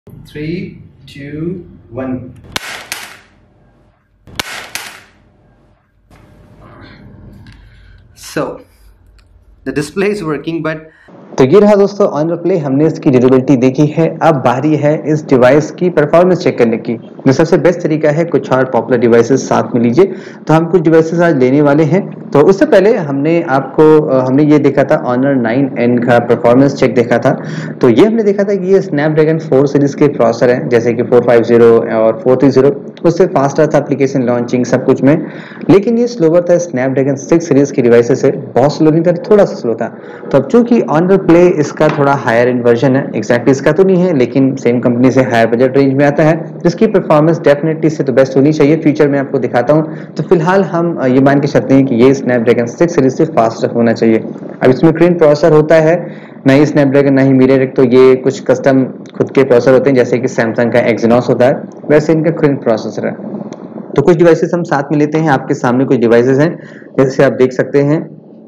3, 2, 1. So the display is working, but तो ये रहा दोस्तों ऑनर प्ले। हमने इसकी ड्यूरेबिलिटी देखी है, अब बारी है इस डिवाइस की परफॉर्मेंस चेक करने की। जो सबसे बेस्ट तरीका है, कुछ और पॉपुलर डिवाइसेस साथ में लीजिए। तो हम कुछ डिवाइसेस आज लेने वाले हैं। तो उससे पहले हमने ये देखा था ऑनर 9N का परफॉर्मेंस चेक देखा था। तो ये हमने देखा था कि ये स्नैपड्रैगन 4 सीरीज के प्रोसेसर हैं, जैसे कि 450 और 430। उससे फास्टर था एप्लीकेशन लॉन्चिंग सब कुछ में, लेकिन ये स्लोवर था स्नैपड्रैगन 6 सीरीज की डिवाइसेस से। बहुत स्लो नहीं था, थोड़ा सा स्लो था। तो अब चूंकि ऑनर प्ले इसका थोड़ा हायर एंड वर्जन है, एग्जैक्टली इसका तो नहीं है, लेकिन सेम कंपनी से हायर बजट रेंज में आता है, जिसकी परफॉर्मेंस डेफिनेटली इससे तो बेस्ट होनी चाहिए। फ्यूचर में आपको दिखाता हूं। तो फिलहाल हम ये मान के चलते हैं कि ये स्नैपड्रैगन 6 सीरीज से फास्टर होना चाहिए। अब इसमें क्रीन प्रोसेसर होता है, ना ही स्नैपड्रैगन ना ही मीडियाटेक। तो ये कुछ कस्टम खुद के प्रोसेसर होते हैं, जैसे कि सैमसंग का एक्सिनोस होता है, वैसे इनका क्रीन प्रोसेसर है। तो कुछ डिवाइसेस हम साथ में लेते हैं। आपके सामने कुछ डिवाइसेस हैं, जैसे आप देख सकते हैं।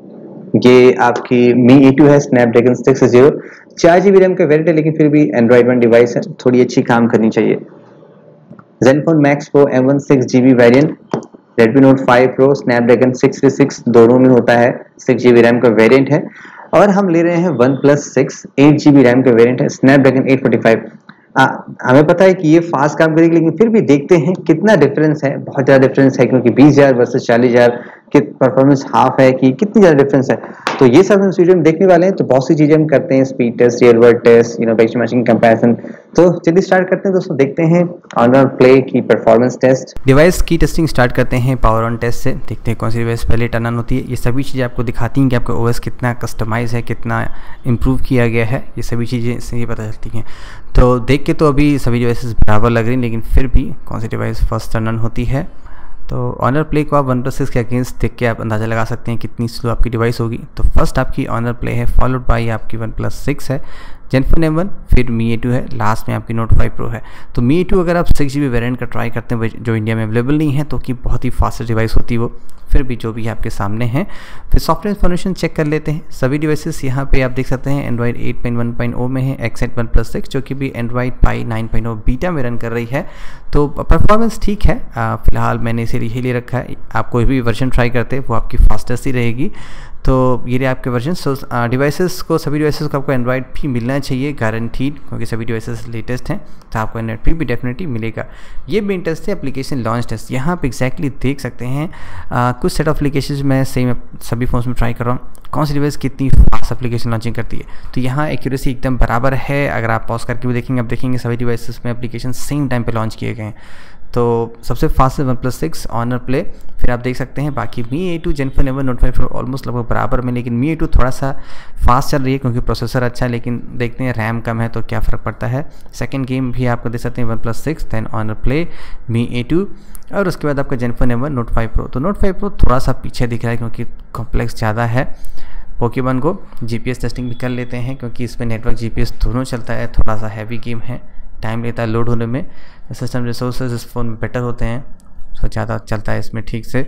ये आपकी Mi A2 है, स्नैपड्रैगन 660, 4GB रैम का वेरिएंट है, लेकिन फिर भी एंड्रॉइड 1 डिवाइस है, थोड़ी अच्छी काम करनी चाहिए। Zenfone Max Pro M1 6GB variant, Redmi Note 5 Pro Snapdragon 636 दोनों में होता है, 6GB रैम का वेरिएंट है। और हम ले रहे हैं OnePlus 6 8GB रैम का वेरिएंट है, स्नैपड्रैगन 845। हमें पता है कि ये फास्ट काम करेगी, लेकिन फिर भी देखते हैं कितना डिफरेंस है। बहुत ज़्यादा डिफरेंस है, क्योंकि 20,000 वर्सेस 40,000 की परफॉर्मेंस हाफ है कि कितनी ज़्यादा डिफरेंस है। तो ये सब हम इस वीडियो में देखने वाले हैं। तो बहुत सी चीज़ें हम करते हैं, speed test, real world test, benchmarking comparison. तो चलिए स्टार्ट करते हैं दोस्तों, देखते हैं ऑनर प्ले की परफॉर्मेंस टेस्ट। डिवाइस की टेस्टिंग स्टार्ट करते हैं पावर ऑन टेस्ट से। देखते हैं कौन सी डिवाइस पहले टर्न ऑन होती है। ये सभी चीज़ें आपको दिखाती हैं कि आपका ओएस कितना कस्टमाइज़ है, कितना इम्प्रूव किया गया है। ये सभी चीज़ें इससे ये पता चलती हैं। तो देख के तो अभी सभी डिवाइसेस बराबर लग रही हैं, लेकिन फिर भी कौन सी डिवाइस फर्स्ट टर्न ऑन होती है। तो ऑनर प्ले को आप OnePlus 6 के अगेंस्ट देख के आप अंदाज़ा लगा सकते हैं कितनी स्लो आपकी डिवाइस होगी। तो फर्स्ट आपकी ऑनर प्ले है, फॉलोड बाई आपकी OnePlus 6 है, Zenfone M1, फिर Mi A2 है, लास्ट में आपकी Note 5 Pro है। तो Mi A2 अगर आप 6GB वेरिएंट का ट्राई करते हैं, जो इंडिया में अवेलेबल नहीं है, तो कि बहुत ही फास्ट डिवाइस होती है वो। फिर भी जो भी आपके सामने हैं, फिर सॉफ्टवेयर इन्फॉर्मेशन चेक कर लेते हैं। सभी डिवाइसेस यहाँ पे आप देख सकते हैं एंड्रॉइड 8.1.0 में है, एक्सेप्ट OnePlus 6 जो कि भी एंड्रॉइड पाई 9.0 बीटा में रन कर रही है। तो परफॉर्मेंस ठीक है, फिलहाल मैंने इसे यही ले रखा है। आप कोई भी वर्जन ट्राई करते हैं वो आपकी फास्टेस्ट ही रहेगी। तो ये रहे आपके वर्जन। सो डिवाइसेस को, सभी डिवाइसेस को आपको एंड्रॉइड भी मिलना चाहिए, गारंटीड, क्योंकि सभी डिवाइसेस लेटेस्ट हैं। तो आपको एंड्रॉइड भी डेफिनेटली मिलेगा। ये मेन टेस्ट है, एप्लीकेशन लॉन्च टेस्ट। यहाँ पे एग्जैक्टली देख सकते हैं कुछ सेट ऑफ एप्लीकेशन मैं सेम सभी फोन्स में ट्राई कर रहा हूँ, कौन सी डिवाइस कितनी फास्ट एप्लीकेशन लॉन्चिंग करती है। तो यहाँ एक्यूरेसी एकदम बराबर है। अगर आप पॉज करके भी देखेंगे, आप देखेंगे सभी डिवाइसेस में एप्लीकेशन सेम टाइम पे लॉन्च किए गए हैं। तो सबसे फास्ट है OnePlus 6 ऑनर प्ले। फिर आप देख सकते हैं बाकी Mi A2, Zenfone M1, Note 5 Pro almost लगभग बराबर में, लेकिन Mi A2 थोड़ा सा फास्ट चल रही है क्योंकि प्रोसेसर अच्छा है, लेकिन देखते हैं रैम कम है तो क्या फ़र्क पड़ता है। सेकंड गेम भी आपको देख सकते हैं OnePlus 6, then Honor Play, Mi A2, और उसके बाद आपका Zenfone M1, Note 5 Pro। तो Note 5 Pro थोड़ा सा पीछे दिख रहा है क्योंकि कॉम्प्लेक्स ज़्यादा है। पोकेमॉन को GPS टेस्टिंग भी कर लेते हैं, क्योंकि इसमें नेटवर्क GPS दोनों चलता है। थोड़ा सा हैवी गेम है, टाइम लेता है लोड होने में। सिस्टम रिसोर्सेज इस फ़ोन में बेटर होते हैं, तो ज़्यादा चलता है इसमें ठीक से।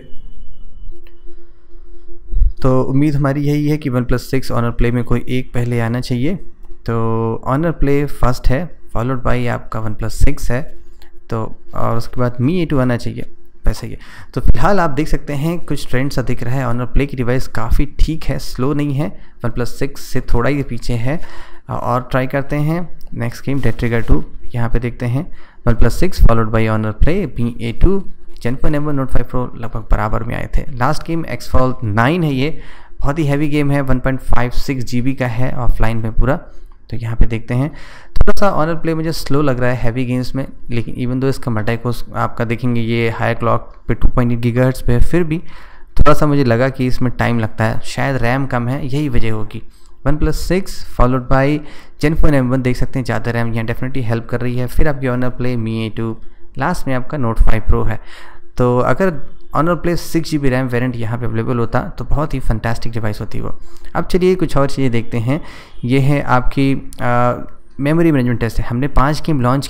तो उम्मीद हमारी यही है कि OnePlus 6 ऑनर प्ले में कोई एक पहले आना चाहिए। तो ऑनर प्ले फर्स्ट है, फॉलोड बाई आपका OnePlus 6 है, तो और उसके बाद Mi A2 आना चाहिए, वैसे ही। तो फिलहाल आप देख सकते हैं कुछ ट्रेंड सा दिख रहा है। ऑनर प्ले की डिवाइस काफ़ी ठीक है, स्लो नहीं है, OnePlus 6 से थोड़ा ही पीछे है। और ट्राई करते हैं नेक्स्ट गेम, डेड ट्रिगर 2। यहाँ पे देखते हैं OnePlus 6 followed by Honor Play, Mi A2, Zenfone M1, Note 5 Pro लगभग बराबर में आए थे। लास्ट गेम Xfall 9 है, ये बहुत ही हैवी गेम है, 1.56 GB का है ऑफलाइन में पूरा। तो यहाँ पे देखते हैं थोड़ा सा ऑनर प्ले मुझे स्लो लग रहा है हैवी गेम्स में, लेकिन इवन दो इसका मल्टीकोर आपका देखेंगे ये हाई क्लॉक पे 2.8 GHz पे है, फिर भी थोड़ा सा मुझे लगा कि इसमें टाइम लगता है, शायद रैम कम है, यही वजह होगी। OnePlus 6 followed by Zenfone M1 देख सकते हैं ज़्यादा रैम यहाँ डेफिनेटली हेल्प कर रही है। फिर आपकी Honor Play, Mi A2, last में आपका Note 5 Pro है। तो अगर honour play 6GB RAM variant यहाँ पे अवेलेबल होता तो बहुत ही फंटास्टिक डिवाइस होती वो। अब चलिए कुछ और चीज़ें देखते हैं। ये है आपकी मेमोरी मैनेजमेंट टेस्ट है। हमने 5 गेम लॉन्च किए,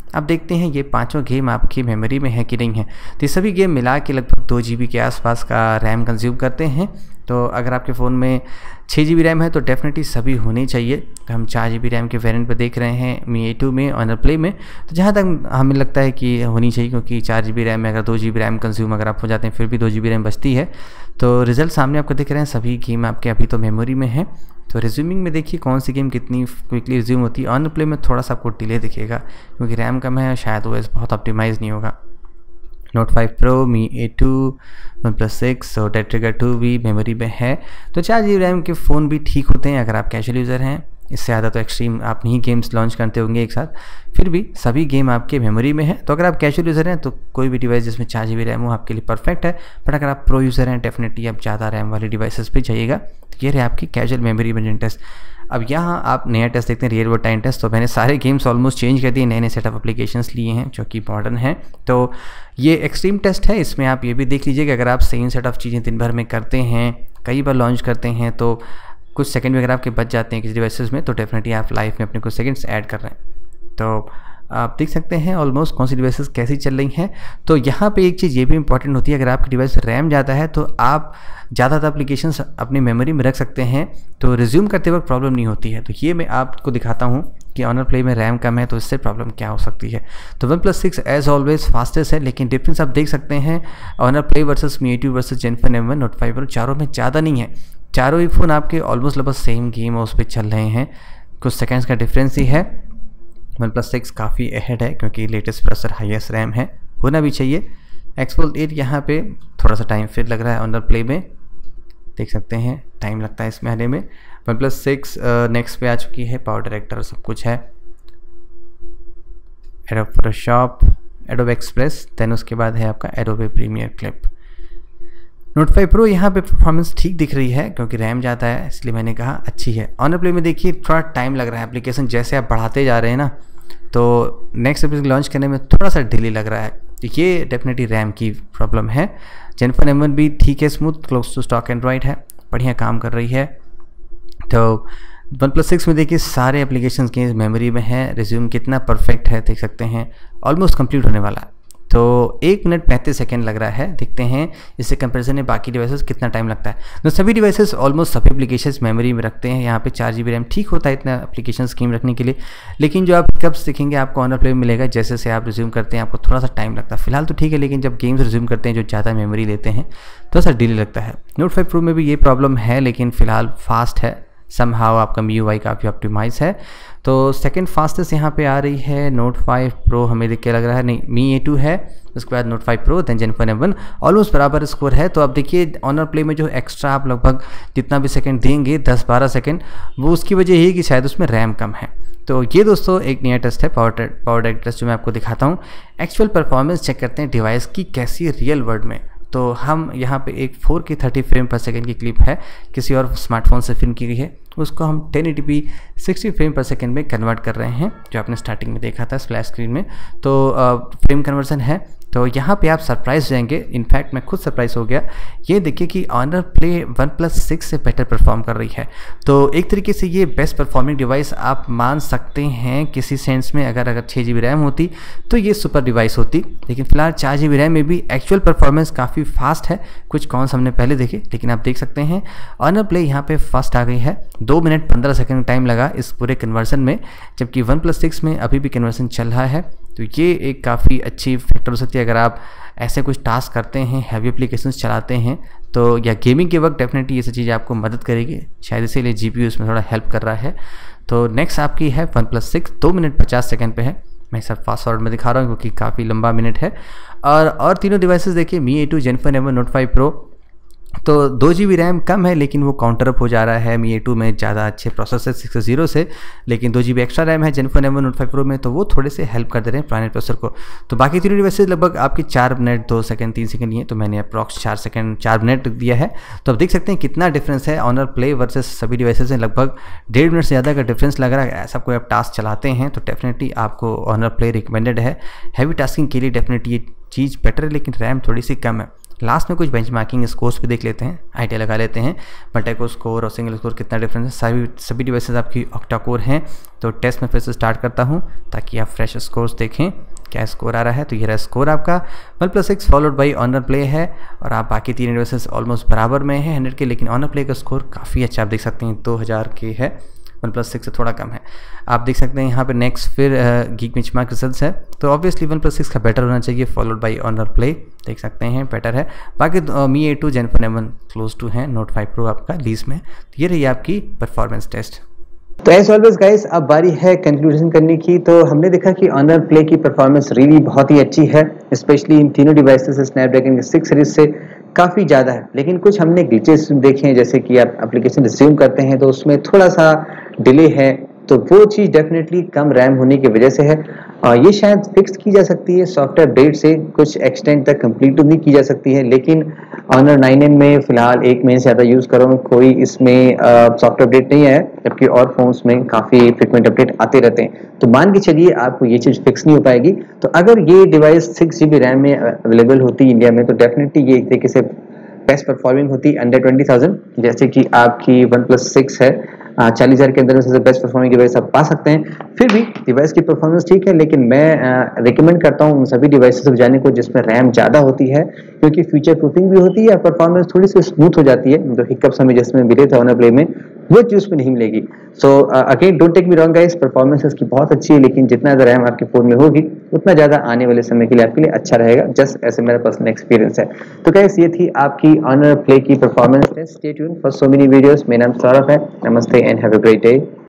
अब देखते हैं ये पांचों गेम आपकी मेमोरी में है कि नहीं है। तो ये सभी गेम मिला के लगभग 2 GB के आसपास का रैम कंज्यूम करते हैं। तो अगर आपके फ़ोन में 6 GB रैम है तो डेफिनेटली सभी होनी चाहिए। तो हम 4 GB रैम के वेरिएंट पे देख रहे हैं Mi A2 में, ऑनर प्ले में। तो जहाँ तक हमें लगता है कि होनी चाहिए, क्योंकि 4 GB रैम में अगर 2 GB रैम कंज्यूम अगर आप हो जाते हैं फिर भी 2 GB रैम बचती है। तो रिजल्ट सामने आपको दिख रहे हैं, सभी गेम आपके अभी तो मेमोरी में है। तो रिज्यूमिंग में देखिए कौन सी गेम कितनी क्विकली रिज्यूम होती है। ऑनर प्ले में थोड़ा सा आपको डिले दिखेगा क्योंकि रैम कम है, शायद OS बहुत ऑप्टिमाइज़ नहीं होगा। Note 5 Pro, Mi A2, OnePlus 6 और Dead Trigger 2 भी मेमोरी में है। तो 4 GB रैम के फ़ोन भी ठीक होते हैं अगर आप कैजुअल यूज़र हैं। इससे ज़्यादा तो एक्सट्रीम आप नहीं गेम्स लॉन्च करते होंगे एक साथ, फिर भी सभी गेम आपके मेमोरी में है। तो अगर आप कैजुअल यूज़र हैं तो कोई भी डिवाइस जिसमें 4 GB रैम हो आपके लिए परफेक्ट है। बट अगर आप प्रो यूज़र हैं डेफिनेटली आप ज़्यादा रैम वाली डिवाइसेस पे जाइएगा। तो ये रहे आपकी कैजुअल मेमोरी मैनेजमेंट टेस्ट। अब यहाँ आप नया टेस्ट देखते हैं, रियल वर्ल्ड टाइम टेस्ट। तो मैंने सारे गेम्स ऑलमोस्ट चेंज कर दिए, नए नए सेट ऑफ एप्लीकेशंस लिए हैं जो कि मॉडर्न हैं। तो ये एक्सट्रीम टेस्ट है, इसमें आप ये भी देख लीजिए कि अगर आप सेम सेट ऑफ चीज़ें दिन भर में करते हैं, कई बार लॉन्च करते हैं, तो कुछ सेकंड भी अगर आपके बच जाते हैं किसी डिवाइसेस में, तो डेफिनेटली आप लाइफ में अपने कुछ सेकंड्स ऐड कर रहे हैं। तो आप देख सकते हैं ऑलमोस्ट कौन सी डिवाइसेस कैसी चल रही हैं। तो यहाँ पे एक चीज़ ये भी इंपॉर्टेंट होती है, अगर आपकी डिवाइस रैम ज़्यादा है तो आप ज़्यादातर एप्लीकेशंस अपनी मेमोरी में रख सकते हैं, तो रिज्यूम करते वक्त प्रॉब्लम नहीं होती है। तो ये मैं आपको दिखाता हूँ कि ऑनर प्ले में रैम कम है तो इससे प्रॉब्लम क्या हो सकती है। तो OnePlus 6 एज ऑलवेज फास्टेस्ट है, लेकिन डिफरेंस आप देख सकते हैं Honor Play versus Mi A2 versus Zenfone M1 Note 5 Pro, चारों में ज़्यादा नहीं है। चारों ही फ़ोन आपके ऑलमोस्ट लगभग सेम गेम उस पर चल रहे हैं, कुछ सेकेंड्स का डिफरेंस ही है। OnePlus 6 काफ़ी अहेड है क्योंकि लेटेस्ट प्रोसेसर, हाईएस्ट रैम है, होना भी चाहिए। Xfold 8 यहाँ पे थोड़ा सा टाइम फिर लग रहा है ऑनर प्ले में, देख सकते हैं टाइम लगता है इसमें आने में। OnePlus 6 नेक्स्ट पे आ चुकी है, पावर डायरेक्टर सब कुछ है, Adobe Photoshop, Adobe Express, then उसके बाद है आपका Adobe Premiere Clip. Note 5 Pro यहाँ पे परफॉर्मेंस ठीक दिख रही है क्योंकि रैम ज़्यादा है, इसलिए मैंने कहा अच्छी है। ऑनर प्ले में देखिए थोड़ा टाइम लग रहा है, एप्लीकेशन जैसे आप बढ़ाते जा रहे हैं ना, तो नेक्स्ट एप्लीकेशन लॉन्च करने में थोड़ा सा डिले लग रहा है। तो ये डेफिनेटली रैम की प्रॉब्लम है। Zenfone M1 भी ठीक है, smooth, close to stock Android है, बढ़िया काम कर रही है। तो OnePlus 6 में देखिए सारे एप्लीकेशन के मेमोरी में है, रिज्यूम कितना परफेक्ट है देख सकते हैं, ऑलमोस्ट कंप्लीट होने वाला है। तो 1 मिनट 35 सेकेंड लग रहा है, देखते हैं इससे कंपैरिजन में बाकी डिवाइसेस कितना टाइम लगता है। तो सभी डिवाइसेस ऑलमोस्ट सभी एप्लीकेशंस मेमोरी में रखते हैं। यहाँ पे 4 GB रैम ठीक होता है इतना एप्लीकेशन स्कीम रखने के लिए, लेकिन जो आप पिकअप्स दिखेंगे आपको ऑनर प्ले में मिलेगा, जैसे से आप रिज्यूम करते हैं आपको थोड़ा सा टाइम लगता है। फिलहाल तो ठीक है, लेकिन जब गेम्स रिज्यूम करते हैं जो ज़्यादा मेमोरी लेते हैं थोड़ा सा डिले लगता है। Note 5 Pro में भी ये प्रॉब्लम है, लेकिन फ़िलहाल फास्ट है, समहाउ आपका MIUI काफ़ी ऑप्टिमाइज है। तो सेकंड फास्टेस्ट यहाँ पे आ रही है Note 5 Pro, हमें देख के लग रहा है, नहीं Mi A2 है, उसके बाद Note 5 Pro, then Zenfone M1, almost बराबर स्कोर है। तो अब देखिए ऑनर प्ले में जो एक्स्ट्रा आप लगभग जितना भी सेकंड देंगे 10-12 सेकंड, वो उसकी वजह यही कि शायद उसमें रैम कम है। तो ये दोस्तों एक नया टेस्ट है, पावर डायरेक्ट टेस्ट, जो मैं आपको दिखाता हूँ। एक्चुअल परफॉर्मेंस चेक करते हैं डिवाइस की कैसी रियल वर्ल्ड में। तो हम यहाँ पे एक 4K 30 फ्रेम पर सेकंड की क्लिप है, किसी और स्मार्टफोन से फिल्म की गई है, उसको हम 1080p 60 फ्रेम पर सेकंड में कन्वर्ट कर रहे हैं, जो आपने स्टार्टिंग में देखा था स्प्लैश स्क्रीन में। तो फ्रेम कन्वर्जन है। तो यहाँ पे आप सरप्राइज हो जाएंगे, इनफैक्ट मैं खुद सरप्राइज हो गया। ये देखिए कि ऑनर प्ले OnePlus 6 से बेटर परफॉर्म कर रही है। तो एक तरीके से ये बेस्ट परफॉर्मिंग डिवाइस आप मान सकते हैं किसी सेंस में। अगर 6 GB रैम होती तो ये सुपर डिवाइस होती, लेकिन फिलहाल 4 GB रैम में भी एक्चुअल परफॉर्मेंस काफ़ी फास्ट है। कुछ कौन्स हमने पहले देखे, लेकिन आप देख सकते हैं ऑनर प्ले यहाँ पे फर्स्ट आ गई है। 2 मिनट 15 सेकंड टाइम लगा इस पूरे कन्वर्सन में, जबकि OnePlus 6 में अभी भी कन्वर्सन चल रहा है। तो ये एक काफ़ी अच्छी फैक्टर हो सकती है अगर आप ऐसे कुछ टास्क करते हैं, हैवी एप्लीकेशंस चलाते हैं, तो या गेमिंग के वक्त डेफिनेटली ये सब चीज़ें आपको मदद करेगी, शायद इसीलिए GPU इसमें थोड़ा हेल्प कर रहा है। तो नेक्स्ट आपकी है OnePlus 6, 2 मिनट 50 सेकंड पे है। मैं सब फास्ट फॉरवर्ड में दिखा रहा हूँ क्योंकि काफ़ी लंबा मिनट है। और तीनों डिवाइसेस देखिए Mi A2, Zenfone M1, Note 5 Pro, तो 2 GB रैम कम है, लेकिन वो काउंटर अप हो जा रहा है Mi A2 में ज़्यादा अच्छे प्रोसेसर 6.0 से, लेकिन 2 GB एक्स्ट्रा रैम है Zenfone M1, Note 5 Pro में, तो वो थोड़े से हेल्प कर दे रहे हैं पुराने प्रोसेसर को। तो बाकी तीनों डिवाइसेस लगभग आपकी 4 मिनट 2 सेकंड 3 सेकंड लिए, तो मैंने अप्रॉक्स 4 मिनट दिया है। तो अब देख सकते हैं कितना डिफरेंस है ऑनर प्ले वर्सेस सभी डिवाइसेस में, लगभग 1.5 मिनट से ज़्यादा का डिफरेंस लग रहा है। ऐसा कोई आप टास्क चलाते हैं तो डेफिनेटली आपको ऑनर प्ले रिकमेंडेड है। हैवी टास्किंग के लिए डेफिनेटली ये चीज़ बेटर है, लेकिन रैम थोड़ी सी कम है। लास्ट में कुछ बेंचमार्किंग स्कोर्स भी देख लेते हैं, आइडिया लगा लेते हैं मल्टी-कोर स्कोर और सिंगल स्कोर कितना डिफरेंस है। सभी डिवाइसेस आपकी ऑक्टा कोर हैं। तो टेस्ट में फिर से स्टार्ट करता हूँ ताकि आप फ्रेश स्कोर्स देखें क्या स्कोर आ रहा है। तो ये रहा स्कोर आपका OnePlus 6 followed by Honor Play है और आप बाकी 3 डिवाइसेस ऑलमोस्ट बराबर में है 100 के, लेकिन ऑनर प्ले का स्कोर काफ़ी अच्छा आप देख सकते हैं 2000 के है, OnePlus 6 से थोड़ा कम है। आप देख सकते हैं यहाँ पे नेक्स्ट फिर गीक बेंचमार्क रिजल्ट्स है, तो ऑब्वियसली OnePlus 6 का बेटर होना चाहिए फॉलोड बाई ऑनर प्ले, देख सकते हैं बेटर है। बाकी Mi A2 Gen 4 M1 close to है, Note 5 Pro आपका लीज में। तो ये रही आपकी परफॉर्मेंस टेस्ट। तो एज ऑलवेज गाइस अब बारी है कंक्लूजन करने की। तो हमने देखा कि ऑनर प्ले की परफॉर्मेंस रियली बहुत ही अच्छी है, स्पेशली इन तीनों डिवाइसेस स्नैपड्रैगन के 6 सीरीज से काफ़ी ज़्यादा है। लेकिन कुछ हमने ग्लिचेस देखे हैं, जैसे कि आप एप्लीकेशन रिज्यूम करते हैं तो उसमें थोड़ा सा डिले है, तो वो चीज़ डेफिनेटली कम रैम होने की वजह से है। ये शायद फिक्स की जा सकती है सॉफ्टवेयर अपडेट से, कुछ एक्सटेंड तक कंप्लीट तो नहीं की जा सकती है। लेकिन ऑनर 9N में फ़िलहाल 1 महीने से ज़्यादा यूज़ कर रहा हूँ, कोई इसमें सॉफ्टवेयर अपडेट नहीं है, जबकि और फोन्स में काफ़ी फ्रिक्वेंट अपडेट आते रहते हैं। तो मान के चलिए आपको ये चीज़ फिक्स नहीं हो पाएगी। तो अगर ये डिवाइस 6 GB रैम में अवेलेबल होती इंडिया में तो डेफिनेटली ये एक तरीके से बेस्ट परफॉर्मिंग होती अंडर 20,000, जैसे कि आपकी OnePlus 6 है 40,000 के अंदर में सबसे बेस्ट परफॉर्मिंग डिवाइस आप पा सकते हैं। फिर भी डिवाइस की परफॉर्मेंस ठीक है, लेकिन मैं रिकमेंड करता हूँ उन सभी डिवाइसेस को जाने को जिसमें रैम ज़्यादा होती है, क्योंकि फ्यूचर प्रूफिंग भी होती है और परफॉर्मेंस थोड़ी सी स्मूथ हो जाती है। जो हिकअप्स हमें जिसमें मिले थे ऑनर प्ले में वो चीज़ उसमें नहीं मिलेगी। So again don't take me wrong guys, performance इसकी बहुत अच्छी है, लेकिन जितना ज़्यादा रैम आपके फ़ोन में होगी उतना ज़्यादा आने वाले समय के लिए आपके लिए अच्छा रहेगा। जस्ट ऐसे मेरा पर्सनल एक्सपीरियंस है। तो गाइस ये थी आपकी ऑनर प्ले की performance test. Stay tuned for so many videos. मेरा नाम सौरभ है। नमस्ते and have a great day.